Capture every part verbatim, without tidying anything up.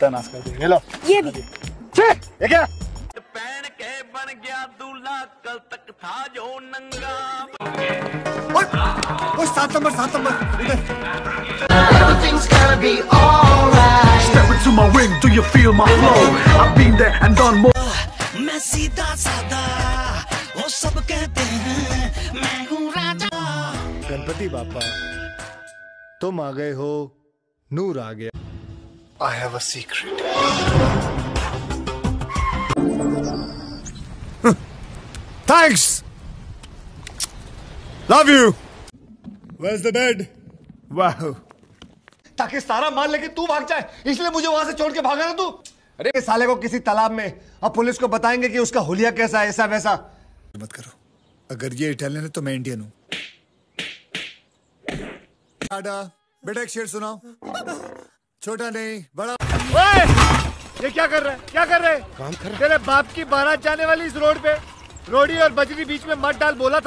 सत्यानाश कर देंगे। लो ये भी ये क्या पहन के बन गया दूल्हा, कल तक था जो नंगा। वो सात नंबर सात नंबर उधर। Everything's gonna be alright. Step into my ring, do you feel my flow? I've been there and done more. मैं सीधा साधा, वो सब कहते हैं मैं हूँ राजा। गणपति बापा तुम आ गए हो, नूर आ गया। I have a secret. Thanks. Love you. Where's the bed? Wow. ताकि सारा माल लेके तू भाग जाए, इसलिए मुझे वहां से छोड़ के भागा ना तू। अरे इस साले को किसी तालाब में और पुलिस को बताएंगे कि उसका हुलिया कैसा है, ऐसा वैसा। मत करो, अगर ये इटालियन है तो मैं इंडियन हूँ। बेटा एक शेर सुनाओ। छोटा नहीं बड़ा। ओए! ये क्या कर रहा है? क्या कर रहे? काम कर रहा है। तेरे बाप की बारात जाने वाली इस रोड पे रोडी और बजरी बीच में मत डाल, बोला था।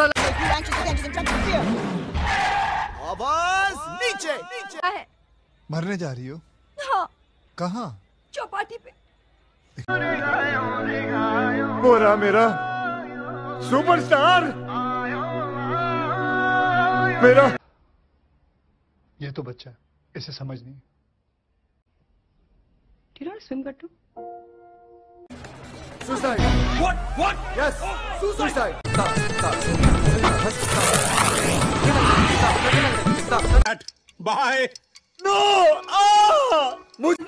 आवाज नीचे नीचे। है। मरने जा रही हो? हाँ। कहाँ? चौपाटी पे। बोरा मेरा सुपरस्टार मेरा। ये तो बच्चा, इसे समझ नहीं। Do you know how to swim, Gattu? Suicide. What? What? Yes. Suicide. Stop. Stop. Bye. No. Ah. मुझे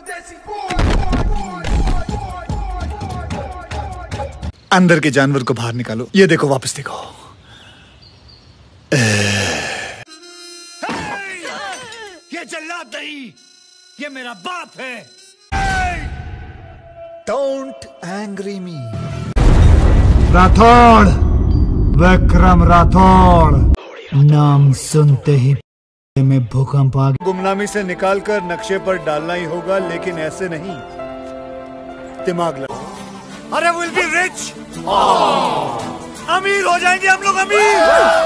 अंदर के जानवर को बाहर निकालो। ये देखो, वापस देखो। ये जल्लाद नहीं, ये मेरा बाप है। Don't angry me. Rathore, Vikram Rathore. नाम सुनते ही में भूकंप आ गया। गुमनामी से निकालकर नक्शे पर डालना ही होगा, लेकिन ऐसे नहीं। दिमाग लगा। अरे विल बी रिच। अमीर हो जाएंगे हम लोग, अमीर।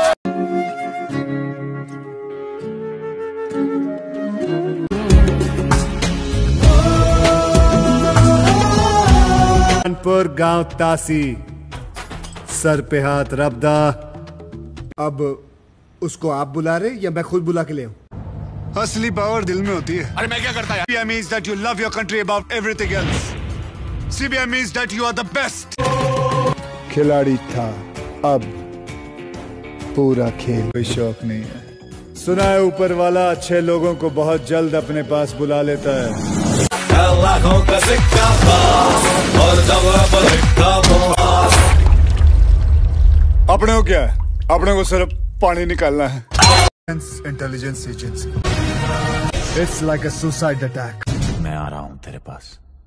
कानपुर गांव तासी, सर पे हाथ रबदा। अब उसको आप बुला रहे या मैं खुद बुला के ले आऊं? असली पावर दिल में होती है। अरे मैं क्या करता यार? C B I means that you love your country above everything else. C B I means that you are the best. खिलाड़ी था, अब पूरा खेल। कोई शौक नहीं है। सुना है ऊपर वाला अच्छे लोगों को बहुत जल्द अपने पास बुला लेता है। लाखों का सिक्का और अपने को क्या है? अपने को सिर्फ पानी निकालना है। Intelligence agency. It's like a suicide attack. मैं आ रहा हूँ तेरे पास।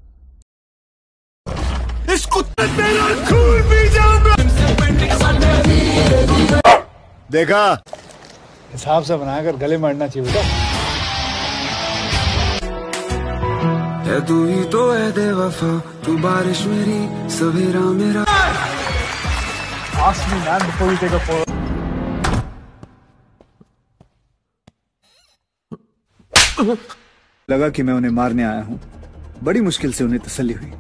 इस कुत्ते तेरा खून पी जाऊंगा। देखा, हिसाब से बनाकर गले मारना चाहिए बेटा। है तू ही तो है बेवफा, तू बारिश मेरी सवेरा मेरा। Ask me man before you take a photo. लगा कि मैं उन्हें मारने आया हूँ। बड़ी मुश्किल से उन्हें तसल्ली हुई।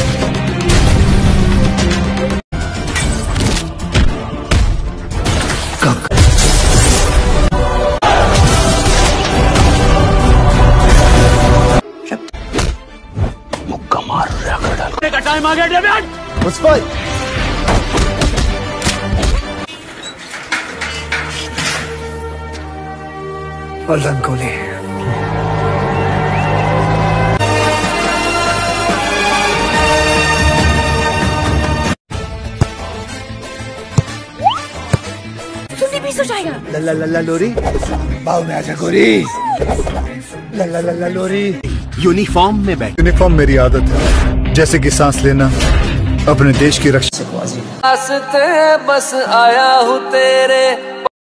मुक्का मार का टाइम आ गया David. What's fight? Well done, Kohli. तुझे भी सो जाएगा। लल्ला लल्ला लोरी, बाव में आजा गोरी। लल्ला लल्ला लोरी। यूनिफॉर्म में बैठ। यूनिफॉर्म मेरी आदत है, जैसे कि सांस लेना, अपने देश की रक्षा। बस आया हूँ तेरे